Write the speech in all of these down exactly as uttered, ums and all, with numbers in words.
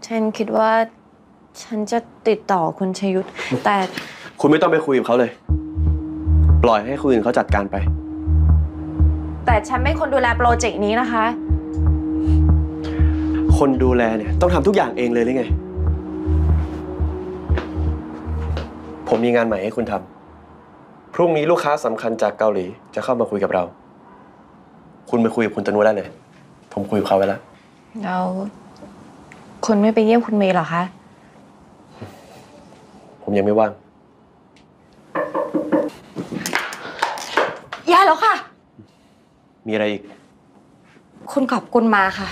ฉันคิดว่าฉันจะติดต่อคุณชยุทธแต่คุณไม่ต้องไปคุยกับเขาเลยปล่อยให้คนอื่นเขาจัดการไปแต่ฉันไม่คนดูแลโปรเจกต์นี้นะคะคนดูแลเนี่ยต้องทำทุกอย่างเองเลยหรือไงผมมีงานใหม่ให้คุณทำพรุ่งนี้ลูกค้าสำคัญจากเกาหลีจะเข้ามาคุยกับเราคุณไปคุยกับคุณตนุได้เลยผมคุยกับเขาไว้แล้วแล้วคุณไม่ไปเยี่ยมคุณเมย์หรอคะผมยังไม่ว่างแย่แล้วค่ะมีอะไรอีกคุณขอบคุณมาค่ะ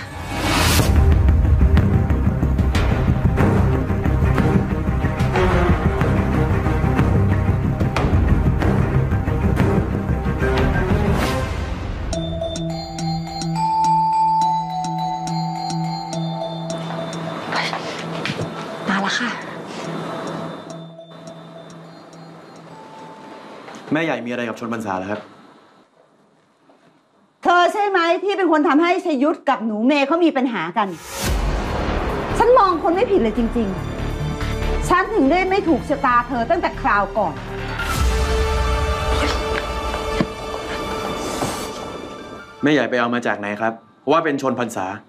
มาแล้วค่ะแม่ใหญ่มีอะไรกับชนพรรษาเหรอครับเธอใช่ไหมที่เป็นคนทำให้ชยุทธกับหนูเมย์เขามีปัญหากันฉันมองคนไม่ผิดเลยจริงๆฉันถึงได้ไม่ถูกชะตาเธอตั้งแต่คราวก่อนแม่ใหญ่ไปเอามาจากไหนครับว่าเป็นชนพรรษา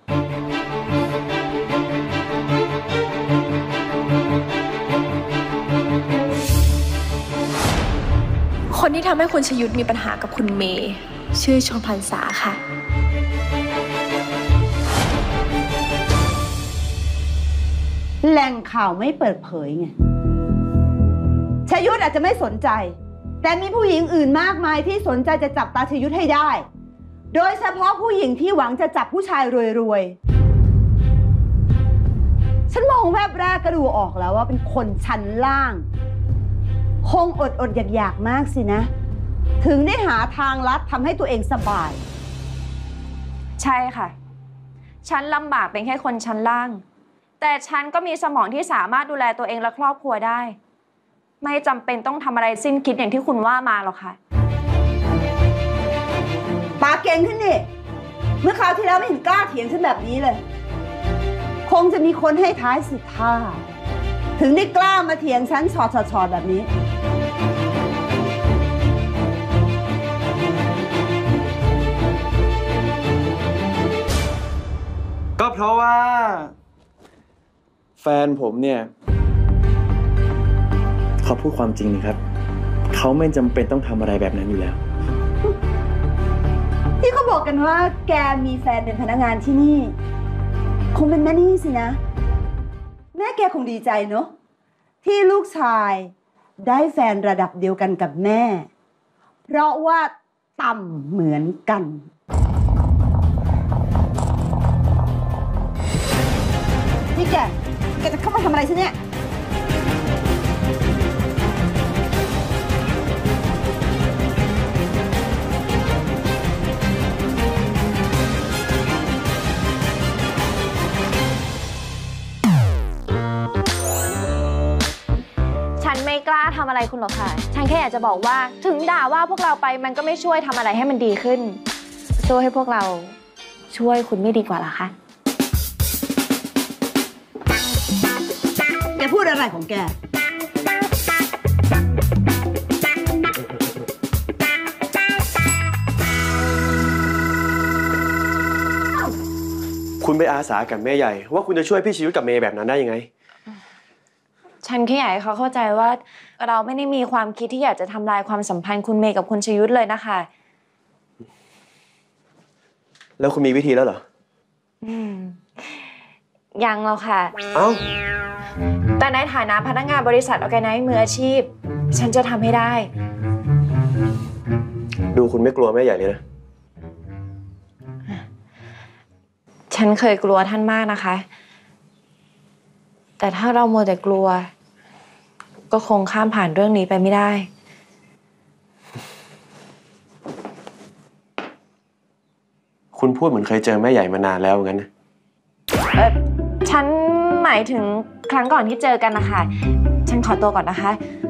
คนที่ทำให้คุณชยุทธมีปัญหากับคุณเมย์ชื่อชมพรรษาค่ะแหล่งข่าวไม่เปิดเผยไงชยุทธอาจจะไม่สนใจแต่มีผู้หญิงอื่นมากมายที่สนใจจะจับตาชยุทธให้ได้โดยเฉพาะผู้หญิงที่หวังจะจับผู้ชายรวยๆฉันมองแวบแรกก็ดูออกแล้วว่าเป็นคนชั้นล่างคงอดอดอยากอยากมากสินะถึงได้หาทางลัดทำให้ตัวเองสบายใช่ค่ะฉันลำบากเป็นแค่คนชั้นล่างแต่ฉันก็มีสมองที่สามารถดูแลตัวเองและครอบครัวได้ไม่จำเป็นต้องทำอะไรสิ้นคิดอย่างที่คุณว่ามาหรอกค่ะปากเก่งขึ้นดิเมื่อคราวที่แล้วไม่เห็นกล้าเถียงฉันแบบนี้เลยคงจะมีคนให้ท้ายสุดท่าถึงได้กล้ามาเถียงฉันชอดชอดแบบนี้ก็เพราะว่าแฟนผมเนี่ยเขาพูดความจริงนี่ครับเขาไม่จำเป็นต้องทำอะไรแบบนั้นอยู่แล้วที่เขาบอกกันว่าแกมีแฟนเป็นพนักงานที่นี่คงเป็นแม่นี่สินะแม่แกคงดีใจเนอะที่ลูกชายได้แฟนระดับเดียวกันกับแม่เพราะว่าต่ำเหมือนกันนี่แกแกจะเข้ามาทำอะไรฉันเนี่ยฉันไม่กล้าทำอะไรคุณหรอกค่ะฉันแค่อยากจะบอกว่าถึงด่าว่าพวกเราไปมันก็ไม่ช่วยทำอะไรให้มันดีขึ้นช่วยให้พวกเราช่วยคุณไม่ดีกว่าหรอคะแกพูดอะไรของแกคุณไปอาสากับแม่ใหญ่ว่าคุณจะช่วยพี่ชยุทธกับเมย์แบบนั้นได้ยังไงฉันแค่อยากให้เขาเข้าใจว่าเราไม่ได้มีความคิดที่อยากจะทำลายความสัมพันธ์คุณเมย์กับคุณชยุทธเลยนะคะแล้วคุณมีวิธีแล้วเหรออืมยังแล้วค่ะเอ้าแต่ในฐานะพนักงานบริษัทออร์แกไนซ์มืออาชีพฉันจะทำให้ได้ดูคุณไม่กลัวแม่ใหญ่เลยนะฉันเคยกลัวท่านมากนะคะแต่ถ้าเราโมวแต่กลัวก็คงข้ามผ่านเรื่องนี้ไปไม่ได้คุณพูดเหมือนเคยเจอแม่ใหญ่มานานแล้วงั้นนะเออฉันหมายถึงครั้งก่อนที่เจอกันนะคะฉันขอตัวก่อนนะคะ